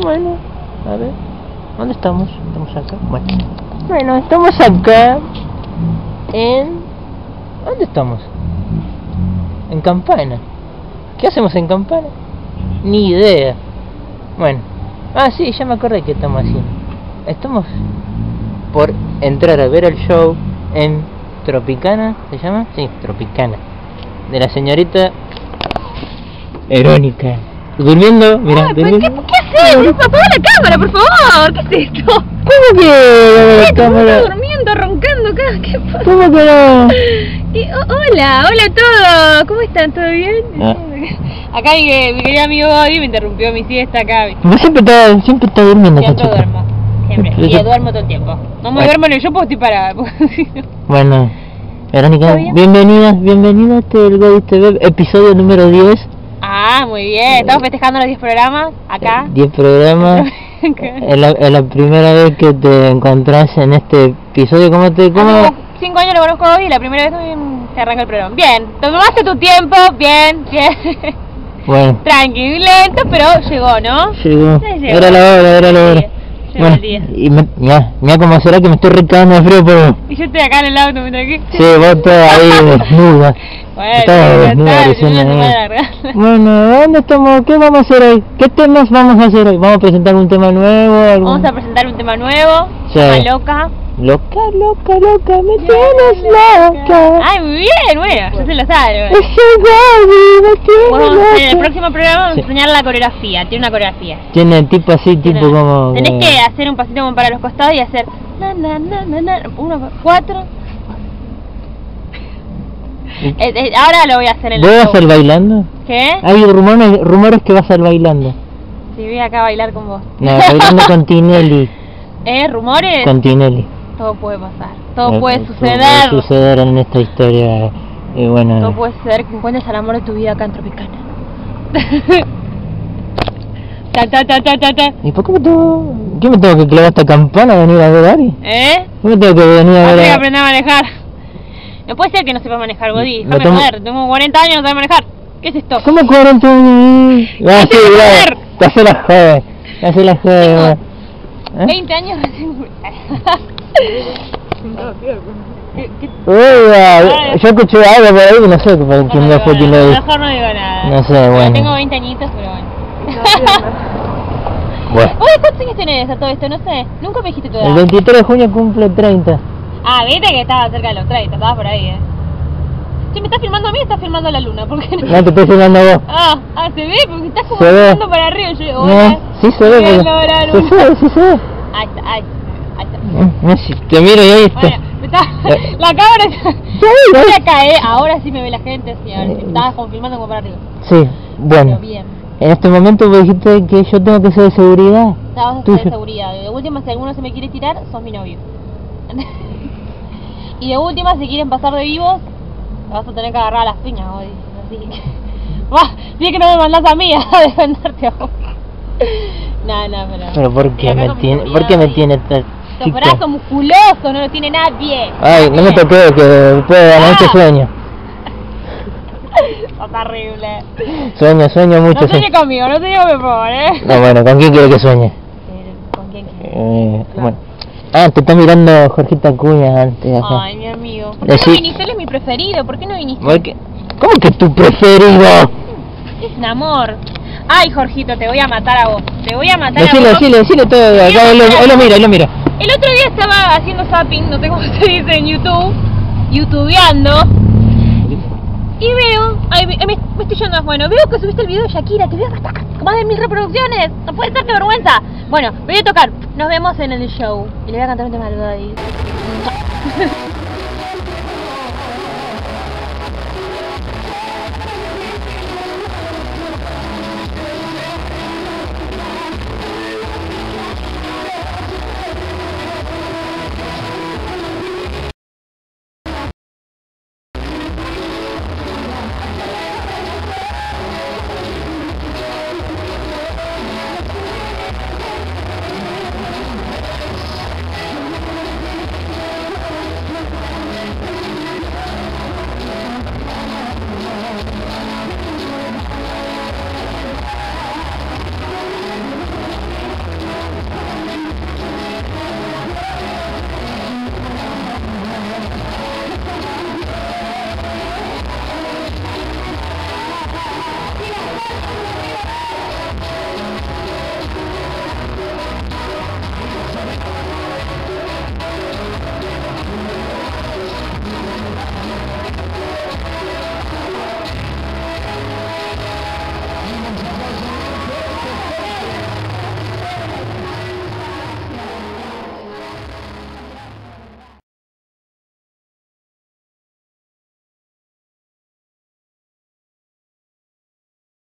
Bueno, a ver. ¿Dónde estamos? ¿Estamos acá? Bueno, estamos acá en... ¿Dónde estamos? En Campana. ¿Qué hacemos en Campana? Ni idea. Bueno. Ah, sí, ya me acordé qué estamos haciendo. Estamos por entrar a ver el show en Tropicana, ¿se llama? Sí, Tropicana. De la señorita Verónica. Durmiendo, mira, durmiendo. ¿Qué haces? Apaga la cámara, por favor. ¿Qué es esto? ¿Cómo que la cámara? Estás durmiendo, roncando acá. ¿Qué pasa? ¿Cómo que no? Hola a todos. ¿Cómo están? ¿Todo bien? Acá mi querido amigo Bobby me interrumpió mi siesta acá. Vos siempre estás durmiendo, Siempre duermo. Siempre. Y duermo todo el tiempo. No me duermo ni yo porque estoy parada. Bueno, Verónica, bienvenida a este El Godis TV, episodio número 10. Ah, muy bien. Estamos festejando los 10 programas acá. 10 programas. Es la primera vez que te encontrás en este episodio. ¿Cómo? 5 años lo conozco hoy y la primera vez que arranca el programa. Bien, tomaste tu tiempo, bien. Bueno. Tranqui, lento, pero llegó, ¿no? Llegó. Era la hora. Sí, bueno, el día. Y mira cómo será que me estoy recagando de frío, pero... Y yo estoy acá en el auto, mira aquí. Sí, vos estás ahí desnuda. Bueno, ¿dónde estamos? ¿Qué vamos a hacer hoy? ¿Qué temas vamos a hacer hoy? ¿Vamos a presentar un tema nuevo? Vamos a presentar un tema nuevo. Sí. Loca. Loca, me tienes loca. Ay, muy bien, bueno, yo se lo sabe. Bueno, en el próximo programa vamos a enseñar la coreografía. Tiene una coreografía. Tiene tipo así, tipo como... Tenés que hacer un pasito como para los costados y hacer... 1, 4... ahora lo voy a hacer en ¿Vos vas a ir bailando? ¿Qué? Hay rumores que vas a ir bailando. Sí, voy acá a bailar con vos. No, bailando con Tinelli. ¿Rumores? Con Tinelli. Todo puede pasar, todo puede suceder. Puede suceder en esta historia. Bueno. Todo puede suceder que encuentres al amor de tu vida acá en Tropicana. ¿Y por qué me tengo que clavar esta campana a venir a ver a Ari? ¿Qué me tengo que venir a ver? Tengo que aprender a manejar. No puede ser que no sepa manejar, Godí. Déjame joder, tengo 40 años, no sé manejar. ¿Qué es esto? ¿Cómo 40 años? Te hace la joven. 20 años recién. Yo escuché algo por ahí que no sé por quién lo fue quien lo dijo. Mejor no digo nada. No sé, bueno. Tengo 20 añitos, pero bueno. Oye, ¿cuántos años tenés a todo esto? No sé, nunca me dijiste tu edad. El 23 de junio cumple 30. Ah, viste que estaba cerca de los 30, estaba por ahí, Si me estás filmando a mí, estás filmando a la luna, ¿por qué no? No te estoy filmando a vos. Se ve, porque estás como filmando para arriba. No, sí se ve, sí se ve. Ahí está. No, si te miro y ahí está. Bueno, la cámara ya cae, ahora sí me ve la gente, sí, ahora sí, estabas como filmando como para arriba. Sí, bueno. Bien. En este momento vos dijiste que yo tengo que ser de seguridad. Estabas de seguridad. De última, si alguno se me quiere tirar, sos mi novio. Y de última, si quieren pasar de vivos, vas a tener que agarrar a las piñas, hoy. Así que... sí que no me mandás a mí a defenderte a vos. No, pero ¿por qué me tiene tan Los brazos musculosos, no los tiene nadie. Ay, no me toqué, que puedo ganar este sueño. Sos terrible. Sueño mucho. No sueñe conmigo, por favor, No, bueno, ¿con quién quiere que sueñe? ¿Con quién quiere? Bueno. Te está mirando Jorgito Acuña antes. Ay, mi amigo. ¿Por qué no viniste? Él es mi preferido, ¿por qué no viniste? ¿Cómo que tu preferido? Es un amor. Ay, Jorgito, te voy a matar a vos. Te voy a matar a vos. Decile todo. Él lo mira. El otro día estaba haciendo zapping, no sé cómo se dice en YouTube, youtubeando, y veo, me estoy yendo, bueno, veo que subiste el video de Shakira, que veo que está con más de 1000 reproducciones, no puede ser, qué vergüenza. Bueno, voy a tocar, nos vemos en el show, y le voy a cantar un tema al Godis.